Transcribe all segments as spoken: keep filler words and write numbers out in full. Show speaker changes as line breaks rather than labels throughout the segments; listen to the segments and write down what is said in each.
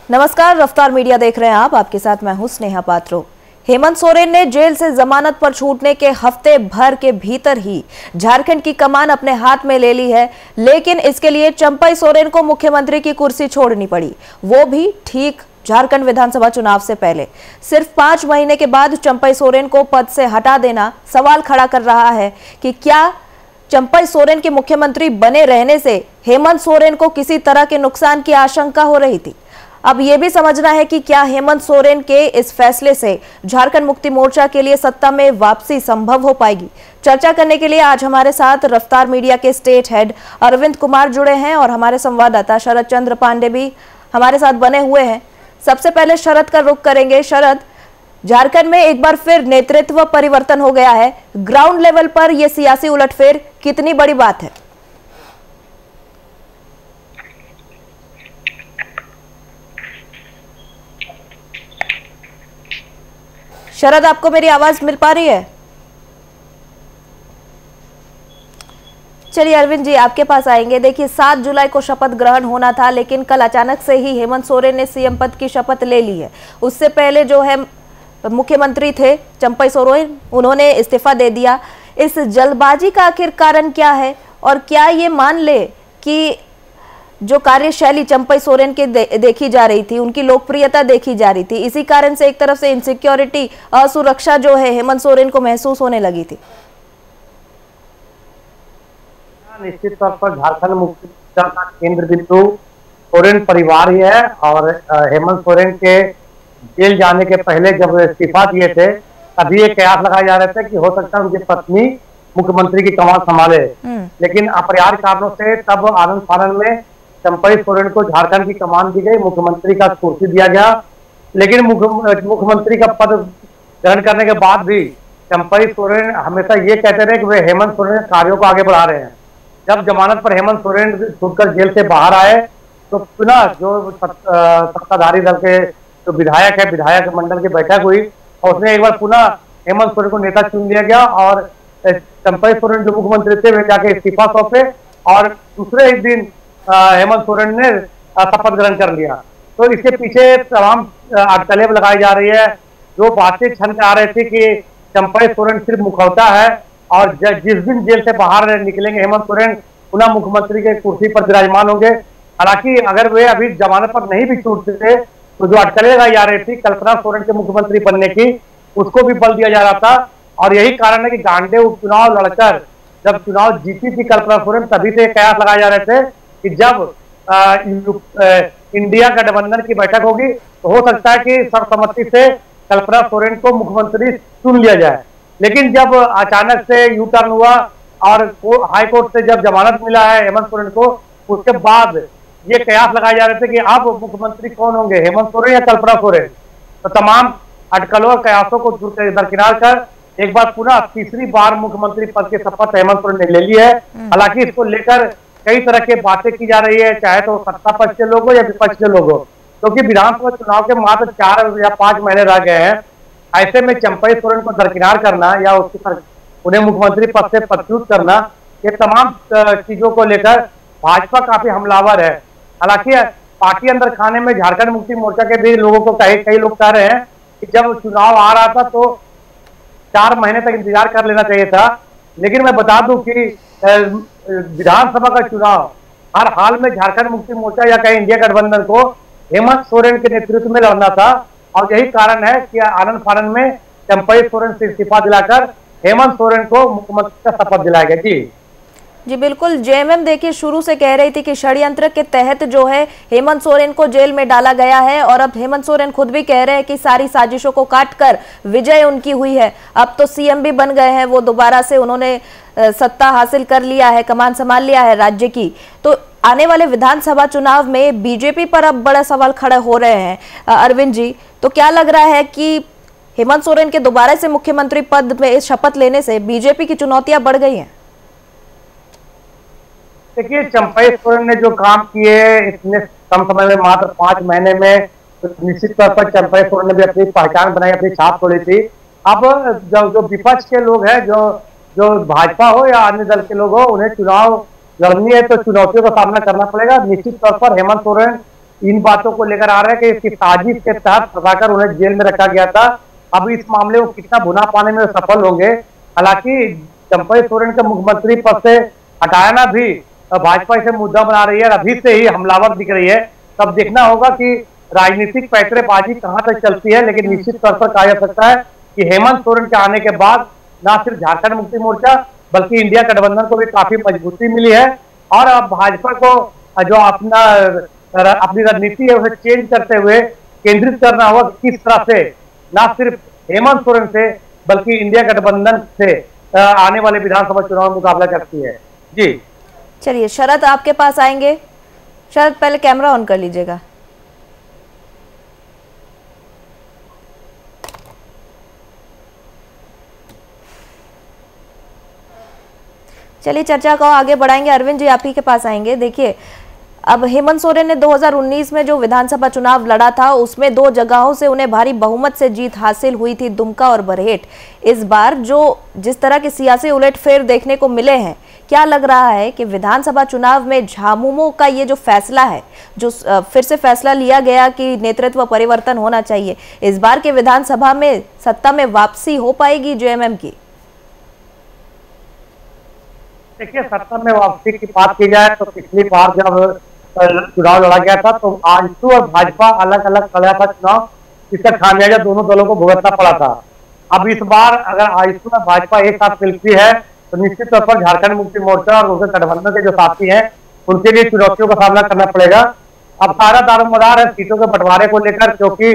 नमस्कार, रफ्तार मीडिया देख रहे हैं आप। आपके साथ मैं हूं स्नेहा पात्रो। हेमंत सोरेन ने जेल से जमानत पर छूटने के हफ्ते भर के भीतर ही झारखंड की कमान अपने हाथ में ले ली है, लेकिन इसके लिए चंपई सोरेन को मुख्यमंत्री की कुर्सी छोड़नी पड़ी, वो भी ठीक झारखंड विधानसभा चुनाव से पहले। सिर्फ पांच महीने के बाद चंपई सोरेन को पद से हटा देना सवाल खड़ा कर रहा है कि क्या चंपई सोरेन के मुख्यमंत्री बने रहने से हेमंत सोरेन को किसी तरह के नुकसान की आशंका हो रही थी। अब यह भी समझना है कि क्या हेमंत सोरेन के इस फैसले से झारखंड मुक्ति मोर्चा के लिए सत्ता में वापसी संभव हो पाएगी। चर्चा करने के लिए आज हमारे साथ रफ्तार मीडिया के स्टेट हेड अरविंद कुमार जुड़े हैं और हमारे संवाददाता शरद चंद्र पांडे भी हमारे साथ बने हुए हैं। सबसे पहले शरद का रुख करेंगे। शरद, झारखंड में एक बार फिर नेतृत्व परिवर्तन हो गया है। ग्राउंड लेवल पर यह सियासी उलटफेर कितनी बड़ी बात है? शरद, आपको मेरी आवाज मिल पा रही है? चलिए अरविंद जी, आपके पास आएंगे। देखिए, सात जुलाई को शपथ ग्रहण होना था, लेकिन कल अचानक से ही हेमंत सोरेन ने सीएम पद की शपथ ले ली है। उससे पहले जो है मुख्यमंत्री थे चंपई सोरेन, उन्होंने इस्तीफा दे दिया। इस जल्दबाजी का आखिर कारण क्या है, और क्या ये मान ले कि जो कार्यशैली चंपई सोरेन के दे, देखी जा रही थी, उनकी लोकप्रियता देखी जा रही थी, इसी कारण से एक तरफ से इनसिक्योरिटी, असुरक्षा जो है हेमंत सोरेन को महसूस होने लगी थी?
निश्चित तौर पर झारखंड मुक्ति मोर्चा का केंद्र बिंदु सोरेन परिवार ही है। और हेमंत सोरेन के जेल जाने के पहले जब इस्तीफा दिए थे, तभी ये कयास लगाए जा रहे थे कि हो सकता है उनकी पत्नी मुख्यमंत्री की कमान संभाले, लेकिन अपरिहार्य कारणों से तब आनंद फानन में चंपई सोरेन को झारखंड की कमान दी गई, मुख्यमंत्री का कुर्सी दिया गया। लेकिन मुख्यमंत्री का पद ग्रहण करने के बाद भी चंपई सोरेन हमेशा ये कहते रहे कि वे हेमंत सोरेन के कार्यों को आगे बढ़ा रहे हैं। जब जमानत पर हेमंत सोरेन छूटकर जेल से बाहर आए, तो पुनः जो सत्ताधारी दल के जो विधायक है, विधायक मंडल की बैठक हुई और उसने एक बार पुनः हेमंत सोरेन को नेता चुन लिया गया और चंपई सोरेन जो मुख्यमंत्री थे वे जाके इस्तीफा सौंपे और दूसरे एक दिन हेमंत सोरेन ने शपथ ग्रहण कर लिया। तो इसके पीछे तमाम अटकलें लगाई जा रही है। जो बातें छन के आ रही थी कि चंपई सोरेन सिर्फ मुखौटा है और जिस दिन जेल से बाहर निकलेंगे हेमंत सोरेन पुनः मुख्यमंत्री के कुर्सी पर विराजमान होंगे। हालांकि अगर वे अभी जमानत पर नहीं भी छूटते तो जो अटकलें लगाई जा रही थी कल्पना सोरेन के मुख्यमंत्री बनने की, उसको भी बल दिया जा रहा था। और यही कारण है कि गांडे उपचुनाव लड़कर जब चुनाव जीती थी कल्पना सोरेन, तभी से कयास लगाए जा रहे थे कि जब आ, आ, इंडिया गठबंधन की बैठक होगी तो हो सकता है कि सर्वसम्मति से कल्पना सोरेन को मुख्यमंत्री चुन लिया जाए। लेकिन जब अचानक से यू टर्न हुआ और हाई कोर्ट से जब जमानत मिला है हेमंत सोरेन को, उसके बाद ये कयास लगाए जा रहे थे कि अब मुख्यमंत्री कौन होंगे, हेमंत सोरेन या कल्पना सोरेन। तो तमाम अटकलों और कयासों को दरकिनार कर एक बार पुनः तीसरी बार मुख्यमंत्री पद की शपथ हेमंत सोरेन ने ले ली है। हालांकि इसको लेकर कई तरह की बातें की जा रही है, चाहे तो सत्ता पक्ष के लोग हो या विपक्ष के लोग हो, क्योंकि तो विधानसभा चुनाव के मात्र चार या पांच महीने रह गए हैं। ऐसे में चंपई सोरेन को दरकिनार करना या उसकी उन्हें मुख्यमंत्री पद से पदच्युत करना, ये तमाम चीजों को लेकर भाजपा काफी हमलावर है। हालांकि पार्टी अंदर खाने में झारखंड मुक्ति मोर्चा के भी लोगों को कई कई लोग कह रहे हैं कि जब चुनाव आ रहा था तो चार महीने तक इंतजार कर लेना चाहिए था। लेकिन मैं बता दूं कि विधानसभा का चुनाव हर हाल में झारखंड मुक्ति मोर्चा या कहीं इंडिया गठबंधन को हेमंत सोरेन के नेतृत्व में लड़ना था और यही कारण है कि आनंद फानन में चंपई सोरेन से इस्तीफा दिलाकर हेमंत सोरेन को मुख्यमंत्री का शपथ दिलाया गया। जी
जी बिल्कुल। जेएमएम देखिए शुरू से कह रही थी कि षड्यंत्र के तहत जो है हेमंत सोरेन को जेल में डाला गया है, और अब हेमंत सोरेन खुद भी कह रहे हैं कि सारी साजिशों को काटकर विजय उनकी हुई है। अब तो सीएम भी बन गए हैं, वो दोबारा से उन्होंने सत्ता हासिल कर लिया है, कमान संभाल लिया है राज्य की। तो आने वाले विधानसभा चुनाव में बीजेपी पर अब बड़ा सवाल खड़े हो रहे हैं। अरविंद जी, तो क्या लग रहा है कि हेमंत सोरेन के दोबारा से मुख्यमंत्री पद में शपथ लेने से बीजेपी की चुनौतियां बढ़ गई हैं?
देखिए, चंपई सोरेन ने जो काम किए इतने कम समय में, मात्र पांच महीने में, तो निश्चित तौर पर चंपई सोरेन ने भी अपनी पहचान बनाई, अपनी छाप छोड़ी थी। अब जो जो विपक्ष के लोग हैं, जो जो भाजपा हो या अन्य दल के लोग हो, उन्हें चुनाव लड़नी है तो चुनौतियों का सामना करना पड़ेगा। निश्चित तौर पर हेमंत सोरेन इन बातों को लेकर आ रहे हैं कि इसकी साजिश के तहत फंसाकर उन्हें जेल में रखा गया था। अब इस मामले को कितना भुना पाने में सफल होंगे। हालांकि चंपई सोरेन के मुख्यमंत्री पद से हटाना भी भाजपा इसे मुद्दा बना रही है, अभी से ही हमलावर दिख रही है। तब देखना होगा कि राजनीतिक पैतरेबाजी कहां तक चलती है। लेकिन निश्चित तौर पर कहा जा सकता है कि हेमंत सोरेन के आने के बाद न सिर्फ झारखंड मुक्ति मोर्चा बल्कि इंडिया गठबंधन को भी काफी मजबूती मिली है। और अब भाजपा को जो अपना अपनी रणनीति है उसे चेंज करते हुए केंद्रित करना होगा किस तरह से न सिर्फ हेमंत सोरेन से बल्कि इंडिया गठबंधन से आने वाले विधानसभा चुनाव में मुकाबला करती है। जी
चलिए शरद आपके पास आएंगे। शरद पहले कैमरा ऑन कर लीजिएगा। चलिए चर्चा को आगे बढ़ाएंगे। अरविंद जी आप ही के पास आएंगे। देखिए अब हेमंत सोरेन ने दो हज़ार उन्नीस में जो विधानसभा चुनाव लड़ा था उसमें दो जगहों से उन्हें भारी बहुमत से जीत हासिल हुई थी, दुमका और बरहेट। इस बार जो जिस तरह के सियासी उलटफेर देखने को मिले हैं, क्या लग रहा है कि विधानसभा चुनाव में झामुमो का ये जो फैसला है, जो फिर से फैसला लिया गया कि नेतृत्व परिवर्तन होना चाहिए, इस बार के विधानसभा में सत्ता में वापसी हो पाएगी जेएमएम की?
देखिए सत्ता में वापसी की बात की जाए तो पिछली बार जब चुनाव लड़ा गया था तो आजसू और भाजपा अलग अलग लड़ा था चुनाव, इसका खामियाजा दोनों दलों को भुगतना पड़ा था। अब इस बार अगर आजसू और भाजपा एक साथ मिलती है तो निश्चित तौर पर झारखंड मुक्ति मोर्चा और उनके गठबंधन के जो साथी हैं उनके लिए चुनौतियों का सामना करना पड़ेगा। अब सारा दारोमदार है सीटों के बंटवारे को लेकर, क्योंकि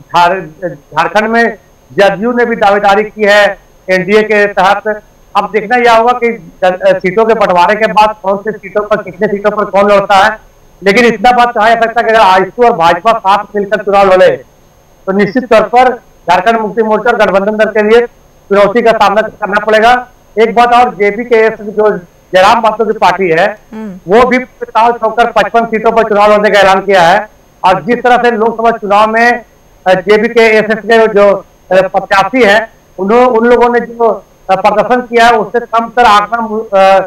झारखंड में जदयू ने भी दावेदारी की है एनडीए के तहत। अब देखना यह होगा कि सीटों के बंटवारे के बाद कौन सी सीटों पर कितने सीटों पर कौन लड़ता है। लेकिन इतना बात कहा जा सकता है कि अगर आजसू और भाजपा साथ मिलकर चुनाव लड़े तो निश्चित तौर पर झारखंड मुक्ति मोर्चा और गठबंधन दल के लिए चुनौती का सामना करना पड़ेगा। एक बात और, जेपी के जो जयराम महतो की पार्टी है वो भी ताल ठोकर पचपन सीटों पर चुनाव लड़ने का ऐलान किया है। और जिस तरह से लोकसभा चुनाव में जेपी के एस के जो प्रत्याशी है उन लोगों ने जो प्रदर्शन किया है उससे कम तर आंकड़ा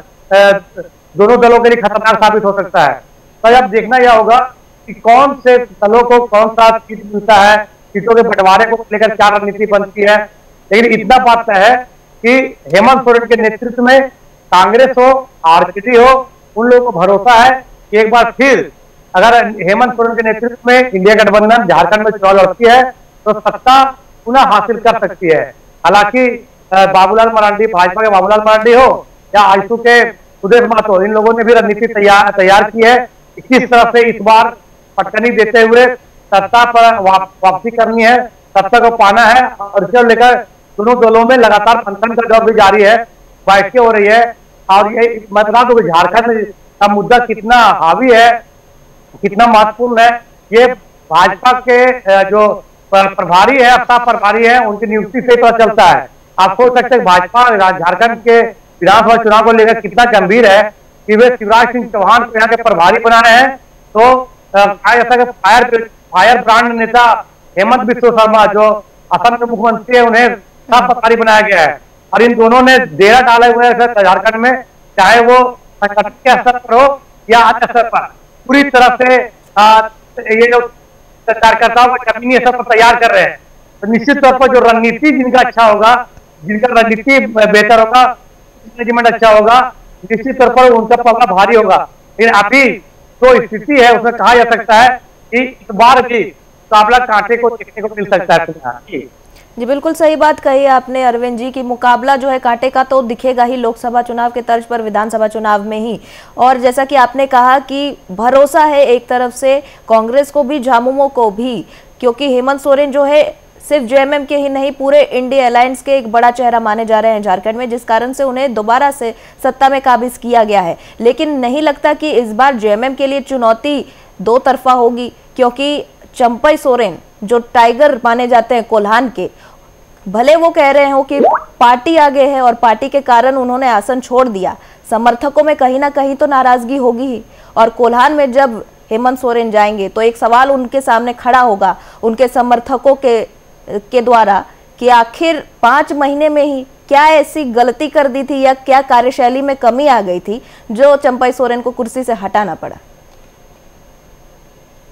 दोनों दलों के लिए खतरनाक साबित हो सकता है। तो अब देखना यह होगा कि कौन से दलों को कौन सा सीट मिलता है, सीटों के बंटवारे को लेकर क्या रणनीति बनती है। लेकिन इतना बात तय है कि हेमंत सोरेन के नेतृत्व में कांग्रेस हो आरजेडी हो उन लोगों को भरोसा है कि एक बार फिर अगर हेमंत सोरेन के नेतृत्व में इंडिया गठबंधन झारखंड में चुनाव लड़ती है तो सत्ता पुनः हासिल कर सकती है। हालांकि बाबूलाल मरांडी, भाजपा के बाबूलाल मरांडी हो या आजसू के सुदेश महतो, इन लोगों ने भी रणनीति तैयार तैयार की है कि किस तरह से इस बार पटकनी देते हुए सत्ता पर वाप, वापसी करनी है, सत्ता को पाना है। और इसको लेकर दोनों दलों में लगातार मंथन का दौर भी जारी है, बैठकें हो रही है। और ये मतदान तो झारखंड का मुद्दा कितना हावी है, कितना महत्वपूर्ण है, ये भाजपा के जो प्रभारी है, सत्ता प्रभारी है, उनकी नियुक्ति से पता चलता है। आप सोच सकते हैं भाजपा झारखंड के विधानसभा चुनाव को लेकर कितना गंभीर है कि वे शिवराज सिंह चौहान को यहाँ के प्रभारी बना रहे हैं। तो ऐसा फायर फायर ब्रांड नेता हेमंत बिस्व शर्मा जो असम के मुख्यमंत्री है उन्हें सब प्रभारी बनाया गया है। और इन दोनों ने डेरा डाले हुए हैं झारखंड में, चाहे वो संगठन के स्तर पर हो या अन्य स्तर पर, पूरी तरह से आ, ये जो कार्यकर्ताओं को जमीनी स्तर पर तैयार कर रहे हैं। तो निश्चित तौर पर जो रणनीति जिनका अच्छा होगा, जिनका रणनीति बेहतर होगा, मैनेजमेंट अच्छा होगा, निश्चित तौर पर उनका पल्ला भारी होगा। लेकिन अभी जो स्थिति है उसमें कहा जा सकता है कि इस बार भी मुकाबला कांटे को देखने को मिल सकता है।
जी बिल्कुल सही बात कही आपने अरविंद जी की मुकाबला जो है कांटे का तो दिखेगा ही लोकसभा चुनाव के तर्ज पर विधानसभा चुनाव में ही। और जैसा कि आपने कहा कि भरोसा है एक तरफ से कांग्रेस को भी झामुमो को भी, क्योंकि हेमंत सोरेन जो है सिर्फ जेएमएम के ही नहीं पूरे इंडिया अलायंस के एक बड़ा चेहरा माने जा रहे हैं झारखंड में, जिस कारण से उन्हें दोबारा से सत्ता में काबिज किया गया है। लेकिन नहीं लगता कि इस बार जेएमएम के लिए चुनौती दो तरफा होगी, क्योंकि चंपई सोरेन जो टाइगर माने जाते हैं कोल्हान के, भले वो कह रहे हो कि पार्टी आगे है और पार्टी के कारण उन्होंने आसन छोड़ दिया, समर्थकों में कहीं ना कहीं तो नाराजगी होगी ही। और कोल्हान में जब हेमंत सोरेन जाएंगे तो एक सवाल उनके सामने खड़ा होगा उनके समर्थकों के के द्वारा कि आखिर पांच महीने में ही क्या ऐसी गलती कर दी थी या क्या कार्यशैली में कमी आ गई थी जो चंपई सोरेन को कुर्सी से हटाना पड़ा।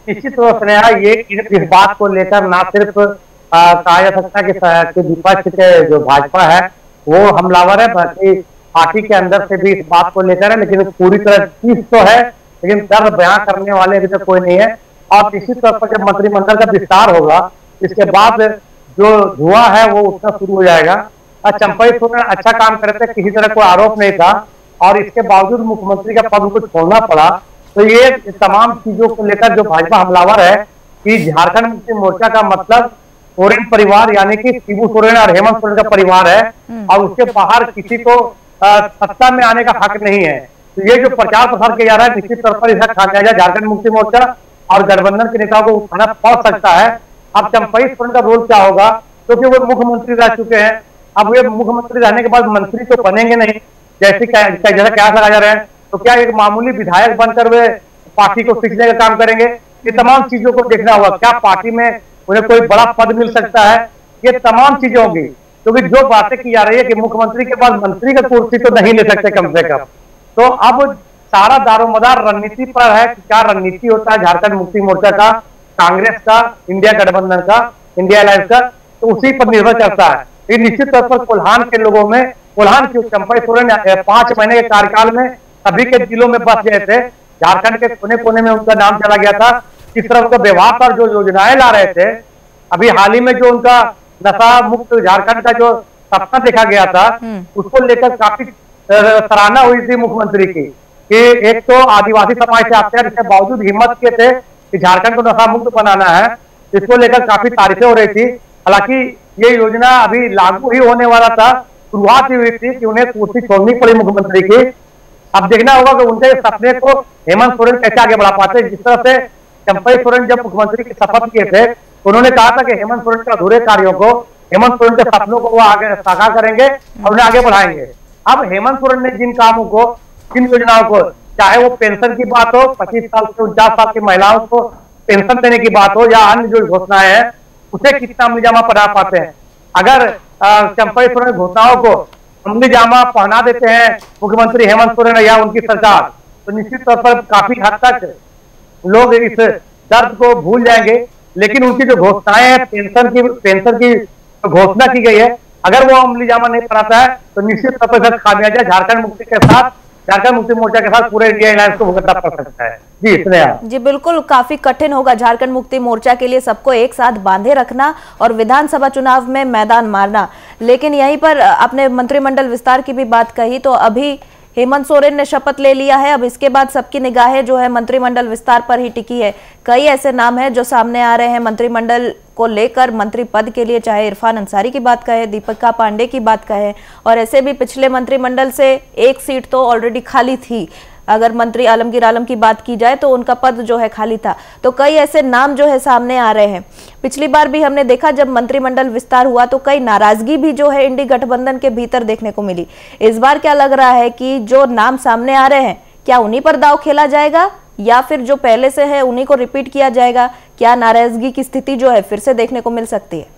निश्चित रूप से नेहा, ये इस बात को लेकर ना सिर्फ आ, कहा जा सकता है कि, कि विपक्ष के जो भाजपा है वो हमलावर है, बल्कि पार्टी के अंदर से भी इस बात को लेकर है, लेकिन पूरी तरह चीज तो है, लेकिन दर्द बयां करने वाले अभी तक कोई नहीं है। और निश्चित तौर पर जब मंत्रिमंडल का विस्तार होगा, इसके बाद जो धुआं है वो उठना शुरू हो जाएगा। और चंपई सोरेन अच्छा काम करते, किसी तरह कोई आरोप नहीं था, और इसके बावजूद मुख्यमंत्री का पद उनको छोड़ना पड़ा। तो ये तमाम चीजों को लेकर जो भाजपा हमलावर है कि झारखंड मुक्ति मोर्चा का मतलब सोरेन परिवार यानी कि शिबू सोरेन और हेमंत सोरेन का परिवार है, और उसके बाहर किसी को सत्ता में आने का हक नहीं है। तो ये जो प्रचार प्रसार किया जा रहा है, निश्चित तौर पर इसका खामियाजा झारखंड मुक्ति मोर्चा और गठबंधन के नेताओं को उठाना पड़ सकता है। अब चंपई सोरेन का रोल क्या होगा, क्योंकि वो मुख्यमंत्री रह चुके हैं। अब वे मुख्यमंत्री रहने के बाद मंत्री तो बनेंगे नहीं, जैसे जैसा क्या लगा जा रहे हैं, तो क्या एक मामूली विधायक बनकर वे पार्टी को सीखने का काम करेंगे? ये तमाम चीजों को देखना होगा। क्या पार्टी में उन्हें कोई बड़ा पद मिल सकता है? ये तमाम चीजें होंगी, क्योंकि जो बातें की जा रही है कि मुख्यमंत्री के बाद मंत्री का कुर्सी तो नहीं ले सकते कम से कम। तो अब सारा दारोमदार रणनीति पर है कि क्या रणनीति होता है झारखंड मुक्ति मोर्चा का, कांग्रेस का, इंडिया गठबंधन का, इंडिया अलायंस का, तो उसी पर निर्भर करता है। ये निश्चित तौर पर कोल्हान के लोगों में, कोल्हान के चंपई सोरेन पांच महीने के कार्यकाल में सभी के दिलों में बस गए थे। झारखंड के कोने कोने में उनका नाम चला गया था। किस तरह उनका व्यवहार पर जो योजनाएं ला रहे थे, अभी हाल ही में जो उनका नशा मुक्त झारखंड का जो सपना देखा गया था, उसको लेकर काफी सराहना हुई थी मुख्यमंत्री की कि एक तो आदिवासी समाज से आते हैं, इसके बावजूद हिम्मत के थे कि झारखंड को नशा मुक्त बनाना है। इसको लेकर काफी तारीफें हो रही थी। हालांकि ये योजना अभी लागू ही होने वाला था, शुरुआत ही हुई थी कि उन्हें कुर्सी छोड़नी पड़ी मुख्यमंत्री की। अब देखना होगा कि उनके सपने को हेमंत सोरेन कैसे आगे बढ़ा पाते। जिस तरह से चंपई सोरेन जब मुख्यमंत्री की शपथ किए थे, उन्होंने कहा था कि हेमंत सोरेन के अधूरे कार्यों को, हेमंत सोरेन के सपनों को वो आगे साकार करेंगे और उन्हें आगे बढ़ाएंगे। अब हेमंत सोरेन ने जिन कामों को, जिन योजनाओं को, चाहे वो पेंशन की बात हो, पच्चीस साल से उनचास साल की महिलाओं को पेंशन देने की बात हो, या अन्य जो घोषणाएं हैं, उसे कितना अमलीजामा पहना पाते हैं। अगर चंपई सोरेन घोषणाओं को अमलीजामा पहना देते हैं मुख्यमंत्री हेमंत सोरेन या उनकी सरकार, तो निश्चित तौर पर काफी हद तक लोग इस दर्द को भूल जाएंगे। लेकिन उनकी जो घोषणाएं हैं, पेंशन की पेंशन की घोषणा की गई है, अगर वो अमलीजामा नहीं बनाता है तो निश्चित तौर पर खामियाजा झारखंड मुक्ति के साथ, झारखंड मुक्ति मोर्चा के साथ पूरे इंडिया अलायंस को भुगतना पड़ सकता है। जी इसलिए
जी बिल्कुल, काफी कठिन होगा झारखंड मुक्ति मोर्चा के लिए सबको एक साथ बांधे रखना और विधानसभा चुनाव में मैदान मारना। लेकिन यहीं पर आपने मंत्रिमंडल विस्तार की भी बात कही, तो अभी हेमंत सोरेन ने शपथ ले लिया है। अब इसके बाद सबकी निगाहें जो है मंत्रिमंडल विस्तार पर ही टिकी है। कई ऐसे नाम हैं जो सामने आ रहे हैं मंत्रिमंडल को लेकर, मंत्री पद के लिए, चाहे इरफान अंसारी की बात कहे, दीपिका पांडे की बात कहे, और ऐसे भी पिछले मंत्रिमंडल से एक सीट तो ऑलरेडी खाली थी। अगर मंत्री आलमगीर आलम की बात की जाए तो उनका पद जो है खाली था। तो कई ऐसे नाम जो है सामने आ रहे हैं। पिछली बार भी हमने देखा जब मंत्रिमंडल विस्तार हुआ तो कई नाराजगी भी जो है इंडी गठबंधन के भीतर देखने को मिली। इस बार क्या लग रहा है कि जो नाम सामने आ रहे हैं, क्या उन्हीं पर दांव खेला जाएगा या फिर जो पहले से है उन्हीं को रिपीट किया जाएगा? क्या नाराजगी की स्थिति जो है फिर से देखने को मिल सकती है?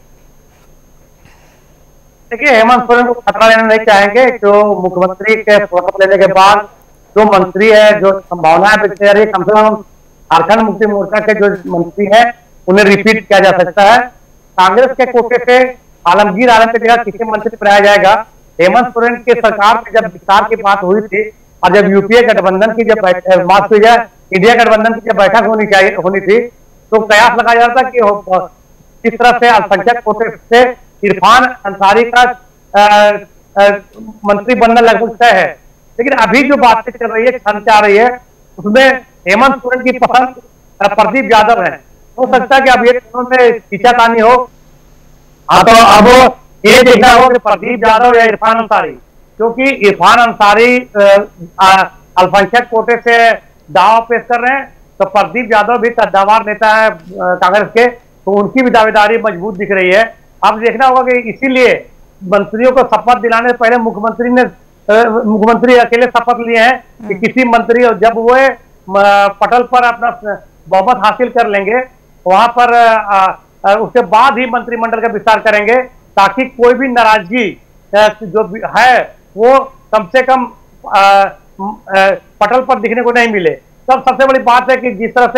देखिए, हेमंत सोरेन को खतरा लेना नहीं चाहेंगे। जो मुख्यमंत्री के शपथ लेने के बाद जो मंत्री है, जो संभावनाएं व्यक्त कर रही है, कम से कम झारखंड मुक्ति मोर्चा के जो मंत्री हैं उन्हें रिपीट किया जा सकता है। कांग्रेस के कोटे से आलमगीर आलम की जगह किसी मंत्री बनाया जाएगा। हेमंत सोरेन के सरकार में जब विस्तार की बात हुई थी और जब यूपीए गठबंधन की जब बात हुई जाए, इंडिया गठबंधन की जब बैठक होनी चाहिए होनी थी, तो कयास लगाया जा रहा था कि किस तरह से अल्पसंख्यक कोटे से इरफान अंसारी का आ, आ, मंत्री बनना लगभग तय है। लेकिन अभी जो बातें चल रही है, क्षमता आ रही है, उसमें हेमंत सोरेन की पसंद प्रदीप यादव है। हो सकता है कि अब ये दोनों में खींचातानी हो। हाँ, तो अब ये देखना हो कि प्रदीप यादव या इरफान अंसारी, क्योंकि इरफान अंसारी अल्पसंख्यक कोटे से दावा पेश कर रहे हैं, तो प्रदीप यादव भी कद्दावर नेता है कांग्रेस के, तो उनकी भी दावेदारी मजबूत दिख रही है। अब देखना होगा कि इसीलिए मंत्रियों को शपथ दिलाने से पहले मुख्यमंत्री ने मुख्यमंत्री अकेले शपथ लिए हैं कि किसी मंत्री, जब वो पटल पर अपना बहुमत हासिल कर लेंगे, वहां पर आ, आ, उसके बाद ही मंत्रिमंडल का विस्तार करेंगे, ताकि कोई भी नाराजगी जो है वो कम से कम आ, आ, पटल पर दिखने को नहीं मिले। तब सबसे बड़ी बात है कि जिस तरह से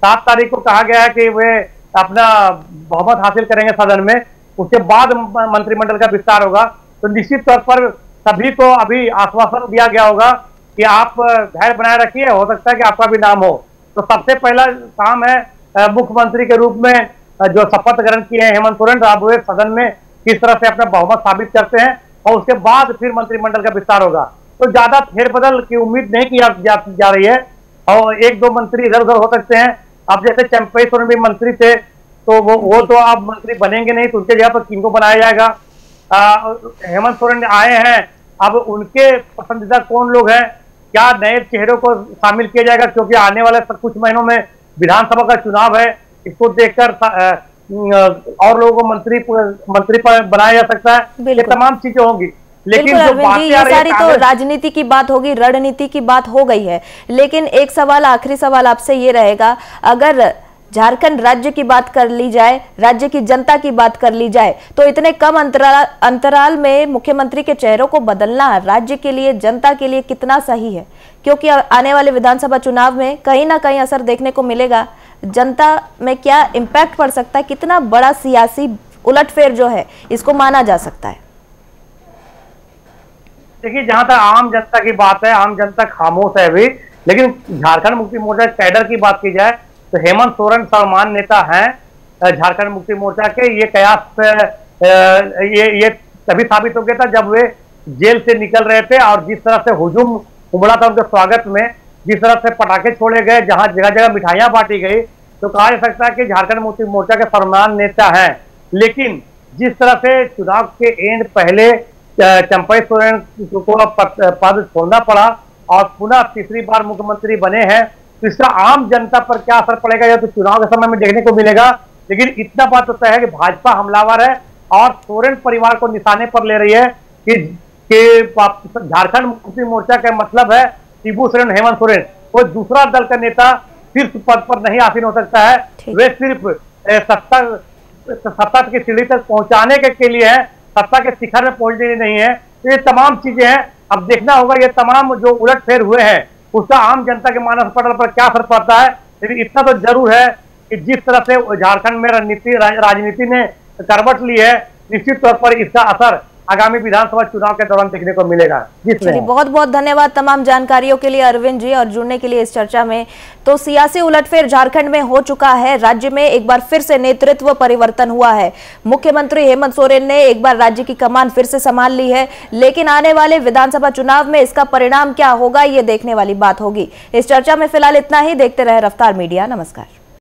सात तारीख को कहा गया है कि वे अपना बहुमत हासिल करेंगे सदन में, उसके बाद मंत्रिमंडल का विस्तार होगा। तो निश्चित तौर पर सभी को अभी आश्वासन दिया गया होगा कि आप धैर्य बनाए रखिए, हो सकता है कि आपका भी नाम हो। तो सबसे पहला काम है मुख्यमंत्री के रूप में जो शपथ ग्रहण किए हैं हेमंत सोरेन, अब वे सदन में किस तरह से अपना बहुमत साबित करते हैं और उसके बाद फिर मंत्रिमंडल का विस्तार होगा। तो ज्यादा फेरबदल की उम्मीद नहीं की जा, जा, जा रही है और एक दो मंत्री इधर उधर हो सकते हैं। अब जैसे चंपई सोरेन भी मंत्री थे, तो वो वो तो अब मंत्री बनेंगे नहीं, तो उनके जगह पर किनको बनाया जाएगा। हेमंत सोरेन आए हैं, अब उनके पसंदीदा कौन लोग हैं, क्या नए चेहरों को शामिल किया जाएगा, क्योंकि आने वाले कुछ महीनों में विधानसभा का चुनाव है। इसको देखकर और लोगों को मंत्री मंत्री पर बनाया जा सकता है। ये तमाम चीजें होंगी, लेकिन जो बातें
ये सारी तो राजनीति की बात होगी, रणनीति की बात हो गई है। लेकिन एक सवाल, आखिरी सवाल आपसे ये रहेगा, अगर झारखंड राज्य की बात कर ली जाए, राज्य की जनता की बात कर ली जाए, तो इतने कम अंतराल अंतराल में मुख्यमंत्री के चेहरों को बदलना राज्य के लिए, जनता के लिए कितना सही है? क्योंकि आने वाले विधानसभा चुनाव में कहीं ना कहीं असर देखने को मिलेगा। जनता में क्या इम्पैक्ट पड़ सकता है, कितना बड़ा सियासी उलटफेर जो है इसको माना जा सकता है?
देखिए, जहां तक आम जनता की बात है, आम जनता खामोश है अभी, लेकिन झारखंड मुक्ति मोर्चा कैडर की बात की जाए तो हेमंत सोरेन सर्वमान्य नेता हैं झारखंड मुक्ति मोर्चा के। ये कयास ये ये तभी साबित हो गया था जब वे जेल से निकल रहे थे और जिस तरह से हुजूम उमड़ा था उनके स्वागत में, जिस तरह से पटाखे छोड़े गए, जहां जगह जगह मिठाइयां बांटी गई, तो कहा जा सकता है कि झारखंड मुक्ति मोर्चा के सर्वमान्य नेता हैं। लेकिन जिस तरह से चुनाव के एंड पहले चंपई सोरेन को पद छोड़ना पड़ा और पुनः तीसरी बार मुख्यमंत्री बने हैं, तो इसका आम जनता पर क्या असर पड़ेगा यह तो चुनाव के समय में देखने को मिलेगा। लेकिन इतना बात होता है कि भाजपा हमलावर है और सोरेन परिवार को निशाने पर ले रही है कि झारखंड मुक्ति मोर्चा का मतलब है शिबू सोरेन, हेमंत सोरेन। कोई दूसरा दल का नेता सिर्फ पद पर नहीं आसीन हो सकता है, वे सिर्फ सत्ता सत्ता की सीढ़ी तक पहुंचाने के, के लिए है, सत्ता के शिखर में पहुंचने नहीं है। तो ये तमाम चीजें हैं, अब देखना होगा ये तमाम जो उलटफेर हुए हैं उसका आम जनता के मानस पटल पर क्या असर पड़ता है। लेकिन इतना तो जरूर है कि जिस तरह से झारखंड में रणनीति राजनीति ने करवट ली है, निश्चित तौर पर इसका असर आगामी विधानसभा चुनाव के दौरान देखने को मिलेगा।
चलिए, बहुत बहुत धन्यवाद तमाम जानकारियों के लिए अरविंद जी और जुड़ने के लिए इस चर्चा में। तो सियासी उलटफेर झारखंड में हो चुका है, राज्य में एक बार फिर से नेतृत्व परिवर्तन हुआ है। मुख्यमंत्री हेमंत सोरेन ने एक बार राज्य की कमान फिर से संभाल ली है, लेकिन आने वाले विधानसभा चुनाव में इसका परिणाम क्या होगा ये देखने वाली बात होगी। इस चर्चा में फिलहाल इतना ही। देखते रहे रफ्तार मीडिया। नमस्कार।